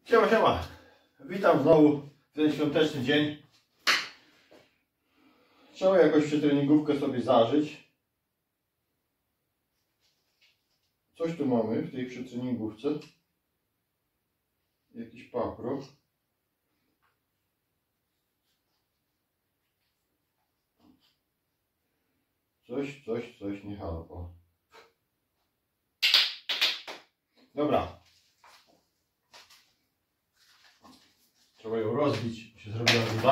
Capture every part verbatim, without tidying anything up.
Siema, siema. Witam znowu w ten świąteczny dzień. Trzeba jakoś przetreningówkę sobie zażyć. Coś tu mamy w tej przetreningówce. Jakiś papro. Coś, coś, coś nie halo. Dobra. Trzeba ją rozbić, się zrobiła woda.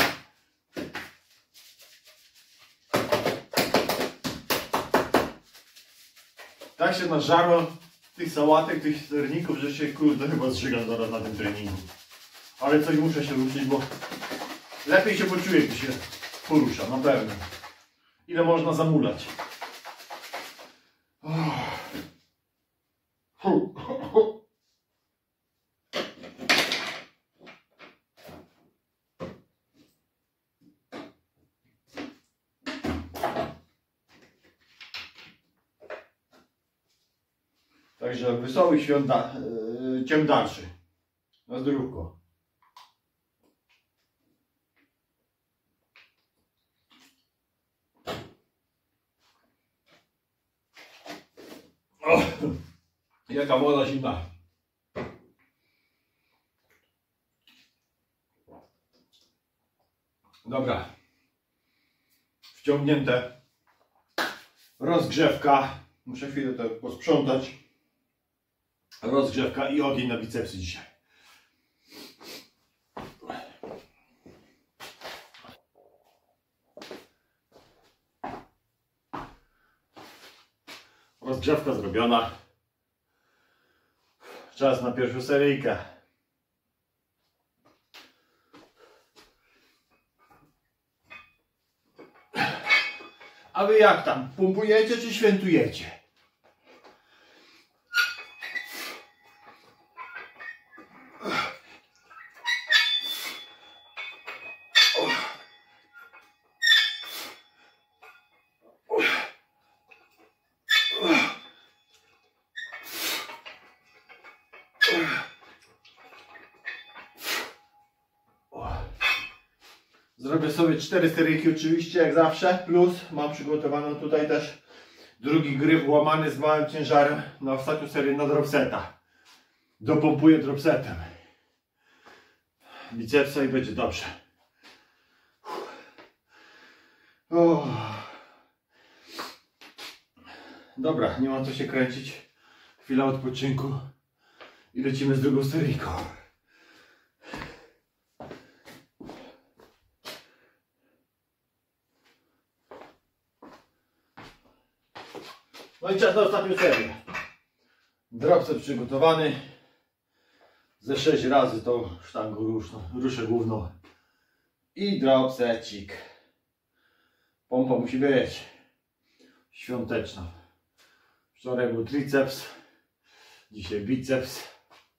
Tak się nażarło tych sałatek, tych serników, że się kurde chyba zżygam zaraz na tym treningu. Ale coś muszę się ruszyć, bo lepiej się poczuję, gdy się porusza, na pewno. Ile można zamulać. Także wesołych świąt, yy, ciem dalszy. Na zdrówko. O, jaka woda zimna. Dobra. Wciągnięte. Rozgrzewka. Muszę chwilę to posprzątać. Rozgrzewka i ogień na bicepsy dzisiaj. Rozgrzewka zrobiona. Czas na pierwszą seryjkę. A wy jak tam? Pompujecie czy świętujecie? Zrobię sobie cztery seryjki oczywiście, jak zawsze, plus mam przygotowaną tutaj też drugi gryf łamany z małym ciężarem na ostatnią serię na dropseta. Dopompuję dropsetem bicepsa i będzie dobrze. Uff. Dobra, nie ma co się kręcić. Chwila odpoczynku i lecimy z drugą seryjką. No i czas na ostatnią serię. Dropset przygotowany. Ze sześć razy tą sztangą ruszną, ruszę główną. I dropsecik. Pompa musi być świąteczna. Wczoraj był triceps. Dzisiaj biceps.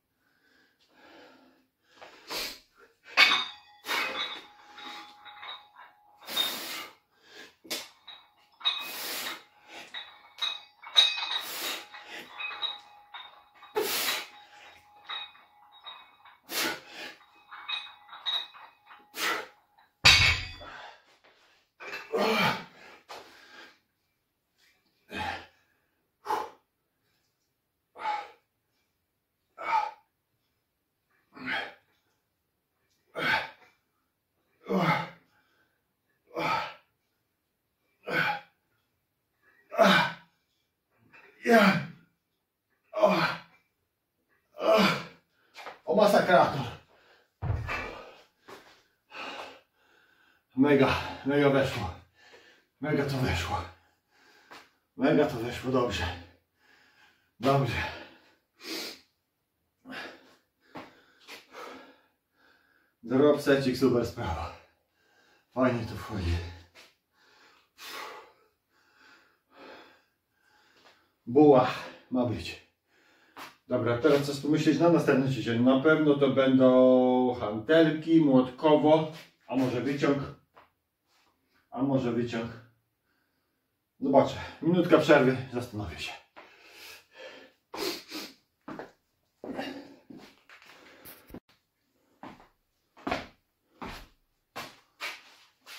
Ja. O. O. O masakrator. Mega, mega weszło. Mega to weszło. Mega to weszło, dobrze. Dobrze. Dropsecik, super sprawa. Fajnie to wchodzi. Buła ma być. Dobra, teraz coś pomyśleć na następny tydzień. Na pewno to będą hantelki, młotkowo, a może wyciąg. A może wyciąg. Zobaczę. Minutka przerwy, zastanowię się.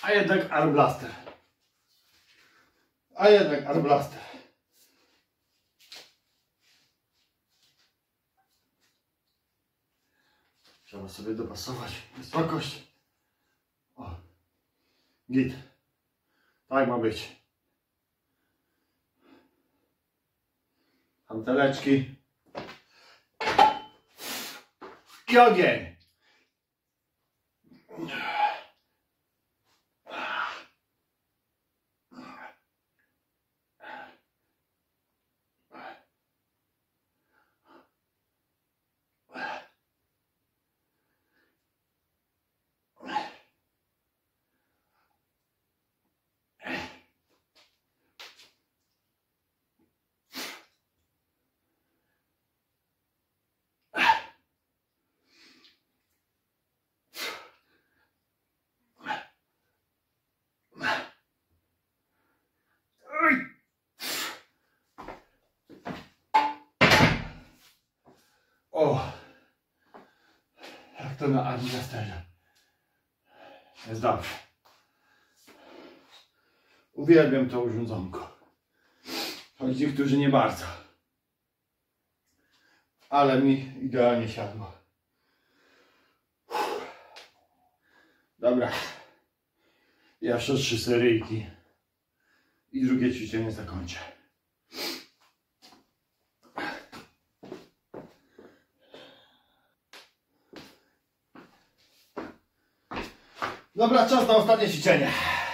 A jednak armblaster. A jednak armblaster. Trzeba sobie dopasować wysokość. O. Git. Tak ma być. Hanteleczki. I ogień. O, jak to na armblasterze. Jest dobrze. Uwielbiam to urządzonko. Choć niektórzy nie bardzo. Ale mi idealnie siadło. Dobra. Jeszcze trzy seryjki. I drugie ćwiczenie zakończę. Dobra, czas na ostatnie ćwiczenie.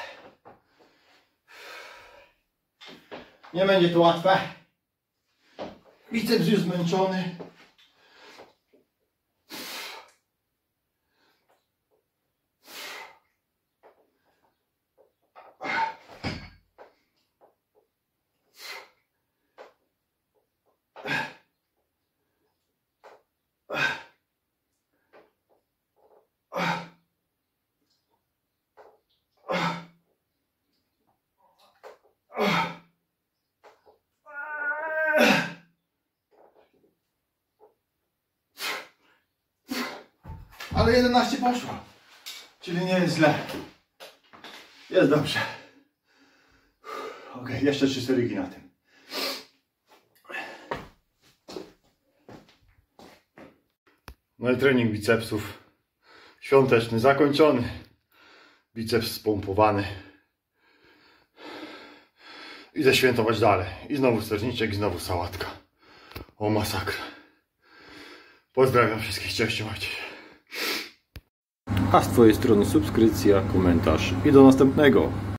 Nie będzie to łatwe. Biceps już zmęczony. Ale jedenaście poszło. Czyli nie jest źle. Jest dobrze. Ok, jeszcze trzy seryjki na tym. No i trening bicepsów świąteczny zakończony. Biceps spompowany. Idę świętować dalej. I znowu sterniczek, i znowu sałatka. O masakra. Pozdrawiam wszystkich, cześć, trzymajcie się. A z Twojej strony subskrypcja, komentarz i do następnego.